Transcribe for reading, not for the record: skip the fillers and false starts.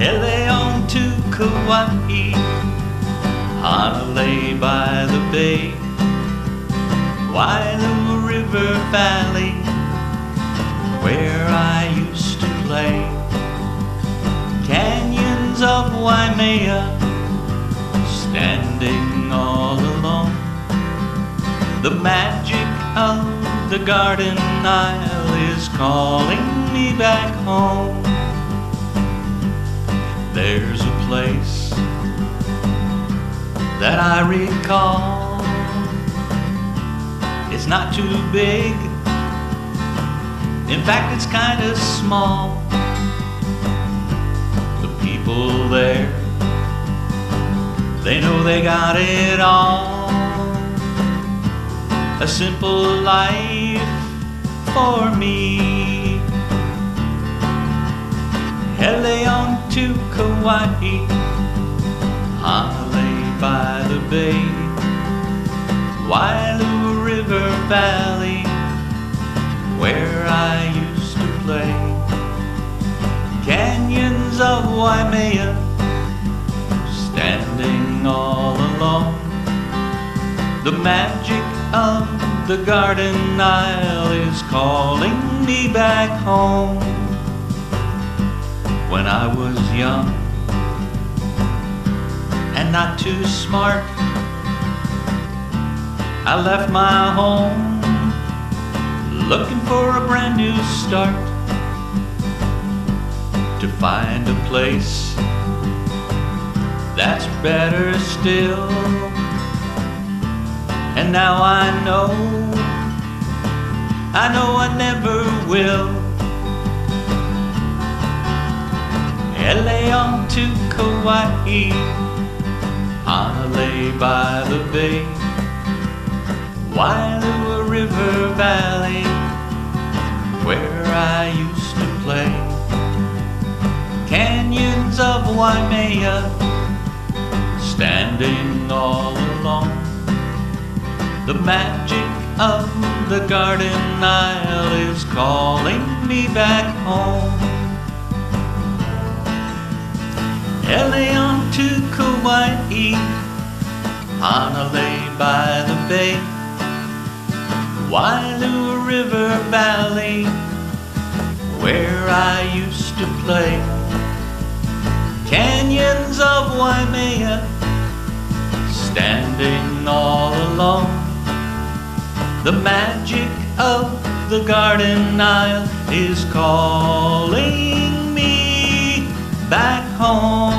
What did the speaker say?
Eleon to Kauai, Hanalei by the bay, Waialua River Valley, where I used to play. Canyons of Waimea, standing all alone. The magic of the Garden Isle is calling me back home. There's a place that I recall. It's not too big, in fact it's kind of small. The people there, they know they got it all. A simple life for me. Eleon to Kauai, Hanalei by the bay, Waialua River Valley, where I used to play. Canyons of Waimea, standing all alone. The magic of the Garden Isle is calling me back home. When I was young and not too smart, I left my home looking for a brand new start, to find a place that's better still. And now I know I never will. Eleon to Kauai, Hanalei by the bay, Waialua River Valley, where I used to play. Canyons of Waimea, standing all alone. The magic of the Garden Isle is calling me back home. Eleon to Kauai, Hanalei by the bay, Waialua River Valley, where I used to play. Canyons of Waimea, standing all alone. The magic of the Garden Isle is calling me back home.